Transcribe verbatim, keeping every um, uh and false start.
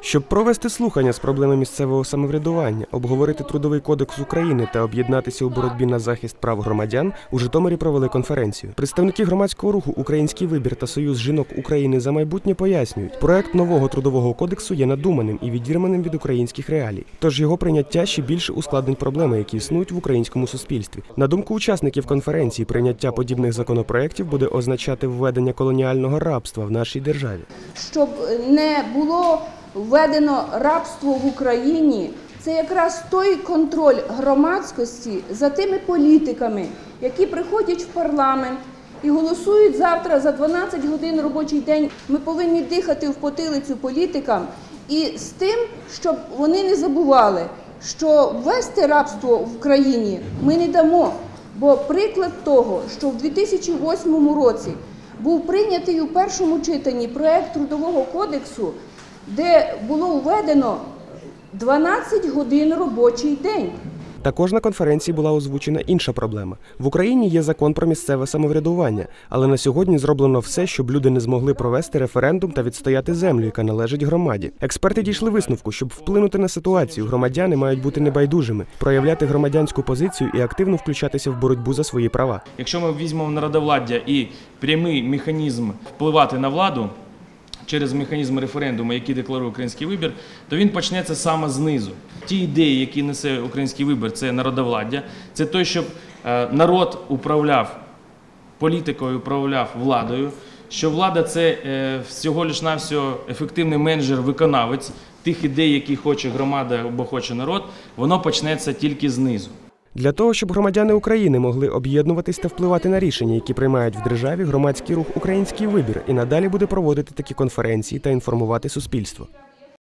Щоб провести слухання з проблеми місцевого самоврядування, обговорити Трудовий кодекс України та об'єднатися у боротьбі на захист прав громадян, у Житомирі провели конференцію. Представники громадського руху «Український вибір» та Союз жінок України за майбутнє пояснюють, проект нового Трудового кодексу є надуманим і відірваним від українських реалій. Тож його прийняття ще більше ускладнить проблеми, які існують в українському суспільстві. На думку учасників конференції, прийняття подібних законопроєктів буде означати введення колоніального рабства в нашій державі. Щоб не було введено рабство в Україні, це якраз той контроль громадськості за тими політиками, які приходять в парламент і голосують завтра за дванадцять годин робочий день. Ми повинні дихати в потилицю політикам і з тим, щоб вони не забували, що ввести рабство в країні ми не дамо. Бо приклад того, що в дві тисячі восьмому році був прийнятий у першому читанні проект Трудового кодексу, де було введено дванадцять годин робочий день. Також на конференції була озвучена інша проблема. В Україні є закон про місцеве самоврядування, але на сьогодні зроблено все, щоб люди не змогли провести референдум та відстояти землю, яка належить громаді. Експерти дійшли висновку, щоб вплинути на ситуацію, громадяни мають бути небайдужими, проявляти громадянську позицію і активно включатися в боротьбу за свої права. Якщо ми візьмемо народовладдя і прямий механізм впливати на владу, через механізм референдуму, який декларує Український вибір, то він почнеться саме знизу. Ті ідеї, які несе Український вибір, це народовладдя, це той, щоб народ управляв політикою, управляв владою, що влада – це всього лиш навсього ефективний менеджер-виконавець тих ідей, які хоче громада або хоче народ, воно почнеться тільки знизу. Для того, щоб громадяни України могли об'єднуватись та впливати на рішення, які приймають в державі, громадський рух «Український вибір» і надалі буде проводити такі конференції та інформувати суспільство.